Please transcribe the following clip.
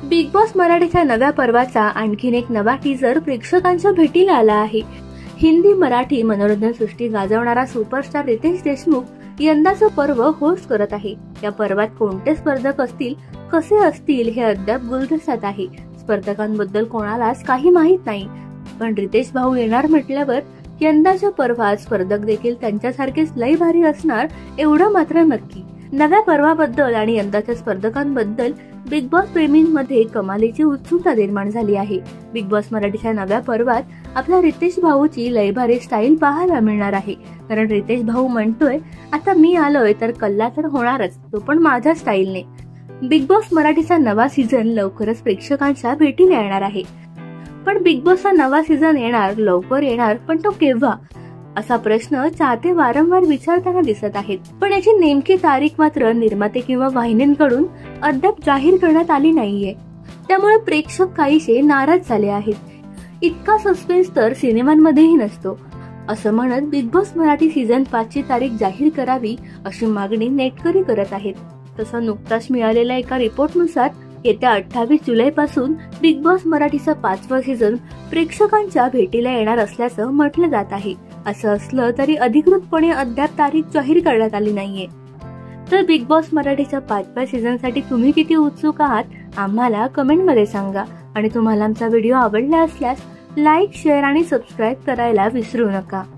Big boss मराठीच्या नव्या पर्वाचा आणखीन एक नवा टीजर प्रेक्षकांच्या भेटीला आला आहे। हिंदी मराठी मनोरंजन सृष्टी गाजवणारा सुपरस्टार रितेश देशमुख यंदाचं पर्व होस्ट करत आहे। या पर्वात कोणते स्पर्धक असतील, कसे असतील हे अद्याप गुलदस्त्यात आहे। स्पर्धकांबद्दल कोणालाच काही माहित नाही, पण रितेश भाऊ येणार म्हटल्यावर यंदाच्या पर्वात स्पर्धक देखील त्यांच्यासारखेच लई भारी असणार एवढं मात्र नक्की। नव्या पर्वाबद्दल आणि यंदाच्या स्पर्धकांबद्दल बिग बॉस प्रेमींमध्ये कमालीची उत्सुकता निर्माण झाली आहे। बिग बॉस मराठीच्या नव्या पर्वात आपल्या रितेश भाऊची लई भारी स्टाईल पाहायला मिळणार आहे, कारण रितेश भाऊ म्हणतोय आता मी आलोय तर कल्ला तर होणारच, तो पण माझ्या स्टाईलने। बिग बॉस मराठीचा नवा सीझन लवकरच प्रेक्षकांच्या भेटीला येणार आहे। पण बिग बॉसचा नवा सीझन येणार, लवकर येणार, पण तो केव्हा असा प्रश्न चाहते वारंवार विचारताना दिसत आहेत। पण याची नेमकी तारीख मात्र निर्माते किंवा वाहिन्यांकडून अद्याप जाहीर करण्यात आली नाहीये, त्यामुळे प्रेक्षक काहीसे नाराज झाले आहेत। इतका सस्पेन्स तर सिनेमांमध्येही नसतो, असं म्हणत बिग बॉस मराठी सीझन 5 ची तारीख जाहीर करावी अशी मागणी नेटकरी करत आहेत। तसं नुकताच मिळालेल्या एका रिपोर्टनुसार येत्या 28 जुलैपासून बिग बॉस मराठीचा 5वा सीझन प्रेक्षकांच्या भेटीला येणार असल्याचं म्हटलं जात आहे। असं असलं तरी अधिकृतपणे अद्याप तारीख जाहीर करण्यात आली नाहीये। तर बिग बॉस मराठीच्या 5व्या सीझनसाठी तुम्ही किती उत्सुक आहात आम्हाला कमेंटमध्ये सांगा। आणि तुम्हाला आमचा व्हिडिओ आवडला असल्यास लाईक, शेअर आणि सबस्क्राईब करायला विसरू नका।